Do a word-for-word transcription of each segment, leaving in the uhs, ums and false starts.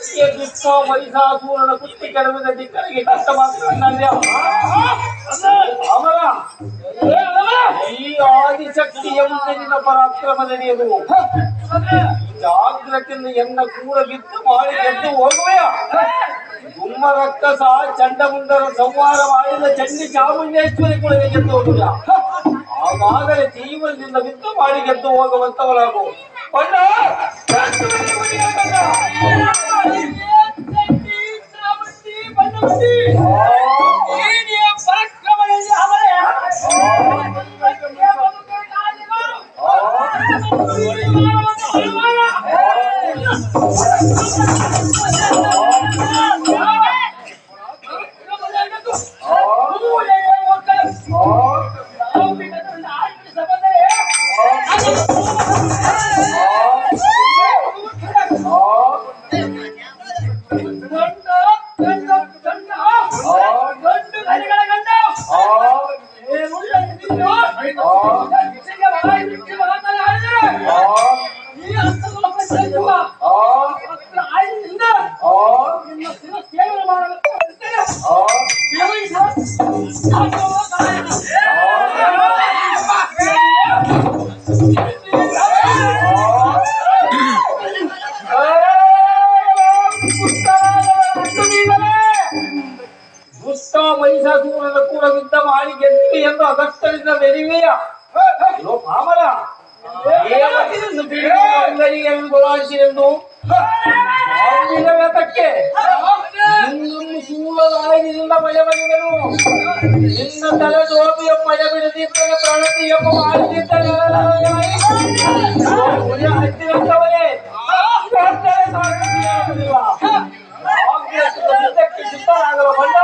ಮಹಿಷಾಸುರನ ಕುಸ್ತಿ ಕೆಡವಿದ ದಿಕ್ಕರಿಗೆ ಕಷ್ಟ ಮಾತ್ರ ಅಮರ ಈ ಆದಿಶಕ್ತಿ ಎಂಬುದಿನ ಪರಾಕ್ರಮ ನಡೆಯದು ಜಾಗ್ರತೆಯಿಂದ ಎನ್ನ ಕೂಡ ಬಿದ್ದು ಮಾಡಿ ಎದ್ದು ಹೋಗುವೆಯ ಗುಮ್ಮ ರಕ್ಕಸ ಚಂಡಮುಂಡರ ಸಂಹಾರ ಮಾಡಿದ ಚಂಡಿ ಚಾಮುಂಡೇಶ್ವರಿ ಕೂಡ ಗೆದ್ದು ಹೋಗುವ ಆವಾಗಲೇ ಜೀವನದಿಂದ ಬಿದ್ದು ಮಾಡಿ ಗೆದ್ದು ಹೋಗುವಂತವರಾಗು ಬಣ್ಣ ಮಹಿಷಾಸುರನ ಕೂಡ ಯುದ್ಧ ಮಾಡಿ ಗೆದ್ದು ಎಂದು ಅಗಷ್ಟರಿಂದ ಬೆರಿವೆಯ ಮಾಮರ ಎಂದು ವ್ಯತಕ್ಕೆ ಇನ್ನೊಂದು ಶೂಲದಿಂದ ಭಯಬಲಿಗಳು ನಿನ್ನ ತಲೆ ದೋಪಿ ಎಂಬ ಭಯ ಬಿಡದಿದ್ದರೆ ಪ್ರಣತಿ ಎಂಬ ಮಾಡಿದ್ದರೆ ಹತ್ತಿರವರೇ ಸಿದ್ಧರಾಗಲು ಬಂದ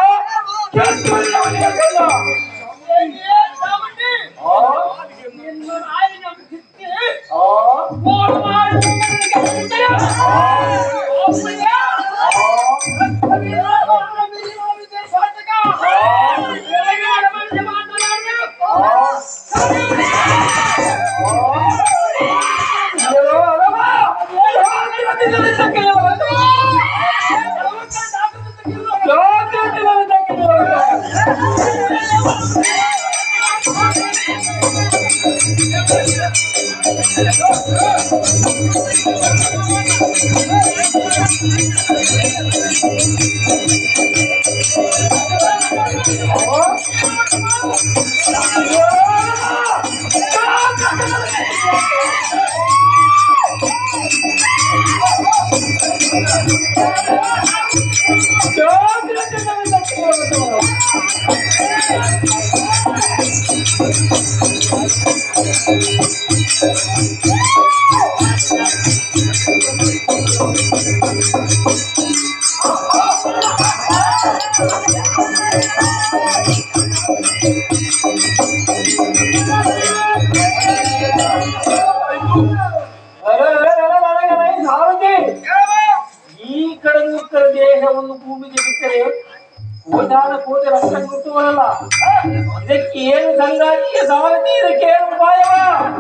ಈ ಕಡೆ ಉತ್ತರ ದೇಹವನ್ನು ಭೂಮಿಗೆ ಬಿಟ್ಟರೆ ಕೋಟಾನ ಕೋಟಿ ರಕ್ತ ಮುಟ್ಟುವಲ್ಲ ಇದಕ್ಕೆ ಏನು ಸಂಗಾತಿಯ ಸಾರಥಿ ಇದಕ್ಕೆ ಏನು ಉಪಾಯವ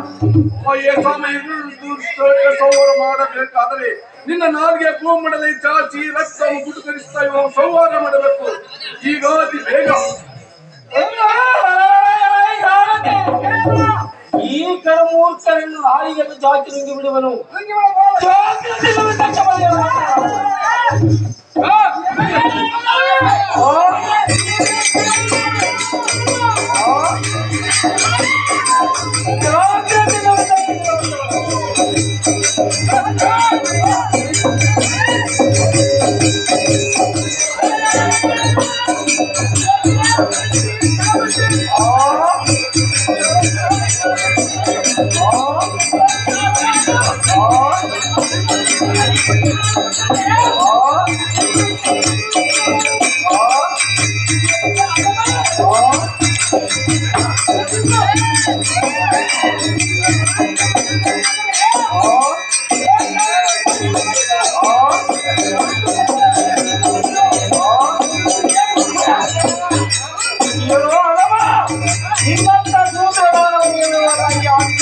ಸಂಹಾರ ಮಾಡಬೇಕಾದರೆ ನಿನ್ನ ನಾಲ್ಗೆ ಭೂಮಂಡಲ ಚಾಚಿ ರಕ್ತವನ್ನು ಗುಟುಕರಿಸ್ತಾ ಇರುವ ಸಂಹಾರ ಮಾಡಬೇಕು ಈಗ ಅತಿ ಬೇಗ ಈ ಕರಮೂರ್ಖರನ್ನು ನಾಯಿಗೆಂದು ಜಾತಿ ನುಂಗಿ ಬಿಡುವನು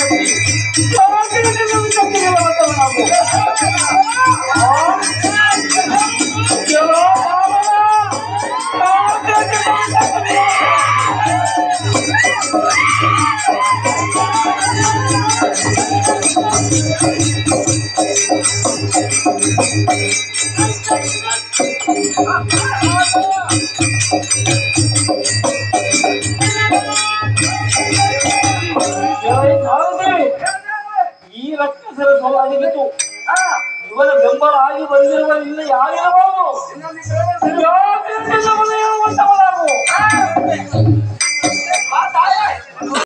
Oh, ಈ ರಕ್ಕಸರ ಸವಾಲಿಗಿತ್ತು ಇವನ ಬೆಂಬಲ ಆಗಿ ಬಂದಿರುವ ಇನ್ನು ಯಾರಿರಬಹುದು